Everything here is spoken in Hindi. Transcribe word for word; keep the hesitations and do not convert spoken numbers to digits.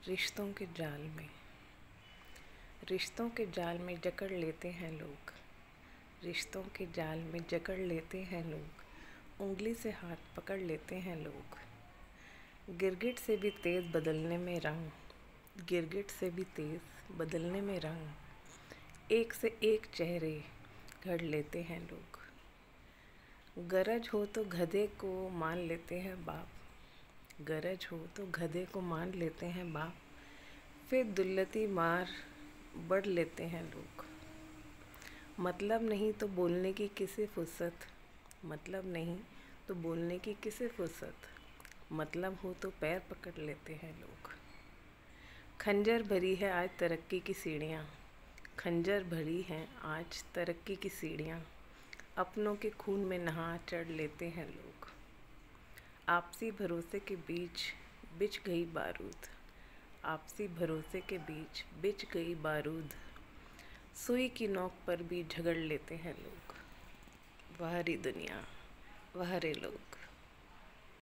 रिश्तों के जाल में रिश्तों के जाल में जकड़ लेते हैं लोग रिश्तों के जाल में जकड़ लेते हैं लोग उंगली से हाथ पकड़ लेते हैं लोग। गिरगिट से भी तेज़ बदलने में रंग गिरगिट से भी तेज़ बदलने में रंग एक से एक चेहरे घड़ लेते हैं लोग। गरज हो तो गधे को मान लेते हैं बाप गरज हो तो गधे को मान लेते हैं बाप फिर दुल्लती मार बढ़ लेते हैं लोग। मतलब नहीं तो बोलने की किसी फुर्सत मतलब नहीं तो बोलने की किसी फुर्सत मतलब हो तो पैर पकड़ लेते हैं लोग। खंजर भरी है आज तरक्की की सीढ़ियाँ खंजर भरी हैं आज तरक्की की सीढ़ियाँ अपनों के खून में नहा चढ़ लेते हैं लोग। आपसी भरोसे के बीच बिछ गई बारूद आपसी भरोसे के बीच बिछ गई बारूद सुई की नोक पर भी झगड़ लेते हैं लोग। वाह रे दुनिया वाह रे लोग।